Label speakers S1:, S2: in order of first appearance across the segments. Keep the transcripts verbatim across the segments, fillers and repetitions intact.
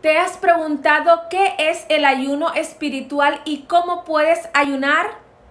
S1: ¿Te has preguntado qué es el ayuno espiritual y cómo puedes ayunar?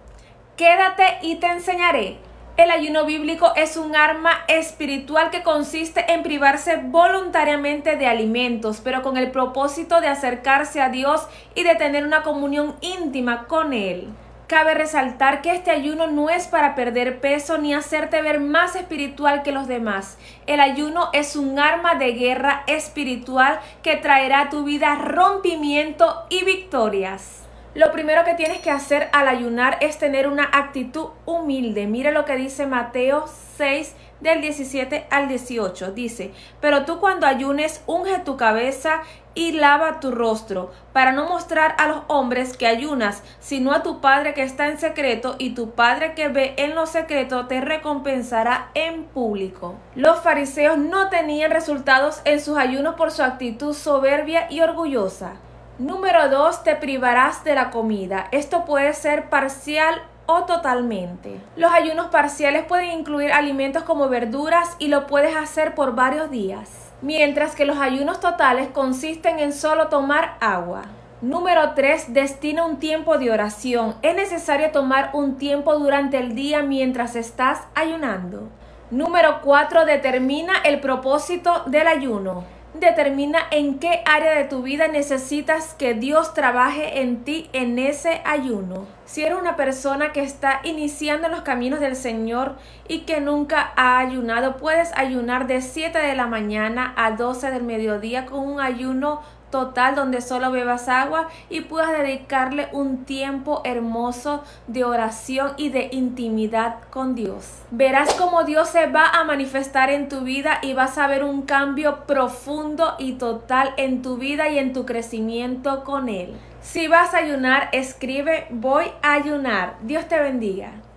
S1: Quédate y te enseñaré. El ayuno bíblico es un arma espiritual que consiste en privarse voluntariamente de alimentos, pero con el propósito de acercarse a Dios y de tener una comunión íntima con Él. Cabe resaltar que este ayuno no es para perder peso ni hacerte ver más espiritual que los demás. El ayuno es un arma de guerra espiritual que traerá a tu vida rompimiento y victorias. Lo primero que tienes que hacer al ayunar es tener una actitud humilde. Mire lo que dice Mateo seis, del diecisiete al dieciocho. Dice, pero tú cuando ayunes, unge tu cabeza y lava tu rostro, para no mostrar a los hombres que ayunas, sino a tu Padre que está en secreto, y tu Padre que ve en lo secreto te recompensará en público. Los fariseos no tenían resultados en sus ayunos por su actitud soberbia y orgullosa. Número dos, te privarás de la comida. Esto puede ser parcial o totalmente. Los ayunos parciales pueden incluir alimentos como verduras y lo puedes hacer por varios días, mientras que los ayunos totales consisten en solo tomar agua. Número tres, destina un tiempo de oración. Es necesario tomar un tiempo durante el día mientras estás ayunando. Número cuatro, determina el propósito del ayuno. Determina en qué área de tu vida necesitas que Dios trabaje en ti en ese ayuno. Si eres una persona que está iniciando en los caminos del Señor y que nunca ha ayunado, puedes ayunar de siete de la mañana a doce del mediodía con un ayuno total donde solo bebas agua y puedas dedicarle un tiempo hermoso de oración y de intimidad con Dios. Verás cómo Dios se va a manifestar en tu vida y vas a ver un cambio profundo y total en tu vida y en tu crecimiento con Él. Si vas a ayunar, escribe voy a ayunar. Dios te bendiga.